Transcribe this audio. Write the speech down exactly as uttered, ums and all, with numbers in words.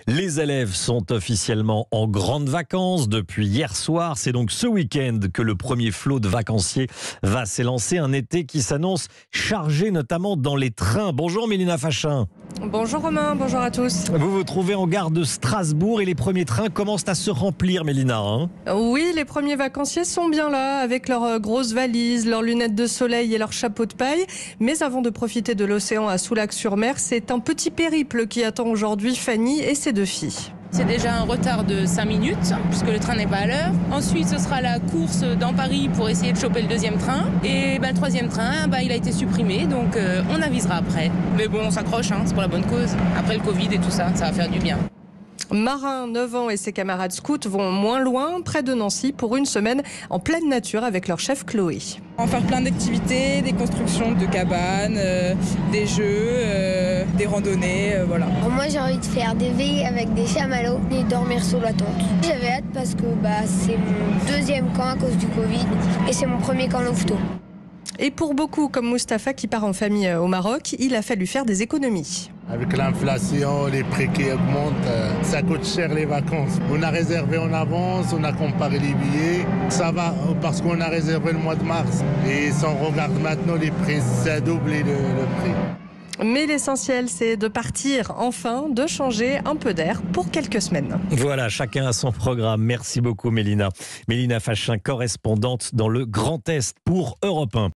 Les élèves sont officiellement en grandes vacances depuis hier soir. C'est donc ce week-end que le premier flot de vacanciers va s'élancer. Un été qui s'annonce chargé, notamment dans les trains. Bonjour Mélina Fachin. Bonjour Romain, bonjour à tous. Vous vous trouvez en gare de Strasbourg et les premiers trains commencent à se remplir, Mélina. Hein oui, les premiers vacanciers sont bien là, avec leurs grosses valises, leurs lunettes de soleil et leurs chapeaux de paille. Mais avant de profiter de l'océan à Soulac-sur-Mer, c'est un petit périple qui attend aujourd'hui Fanny et ses deux filles. C'est déjà un retard de cinq minutes, puisque le train n'est pas à l'heure. Ensuite, ce sera la course dans Paris pour essayer de choper le deuxième train. Et ben, le troisième train, ben, il a été supprimé, donc euh, on avisera après. Mais bon, on s'accroche, hein, c'est pour la bonne cause. Après le Covid et tout ça, ça va faire du bien. Marin, neuf ans, et ses camarades scouts vont moins loin, près de Nancy, pour une semaine en pleine nature avec leur chef Chloé. On va faire plein d'activités, des constructions de cabanes, euh, des jeux, euh, des randonnées, euh, voilà. Alors moi j'ai envie de faire des veillées avec des chamallows et dormir sous la tente. J'avais hâte parce que bah, c'est mon deuxième camp à cause du Covid et c'est mon premier camp Louveteau. Et pour beaucoup, comme Mustapha qui part en famille au Maroc, il a fallu faire des économies. Avec l'inflation, les prix qui augmentent, ça coûte cher les vacances. On a réservé en avance, on a comparé les billets. Ça va parce qu'on a réservé le mois de mars. Et si on regarde maintenant les prix, ça a doublé le, le prix. Mais l'essentiel, c'est de partir enfin, de changer un peu d'air pour quelques semaines. Voilà, chacun a son programme. Merci beaucoup Mélina. Mélina Fachin, correspondante dans le Grand Est pour Europe un.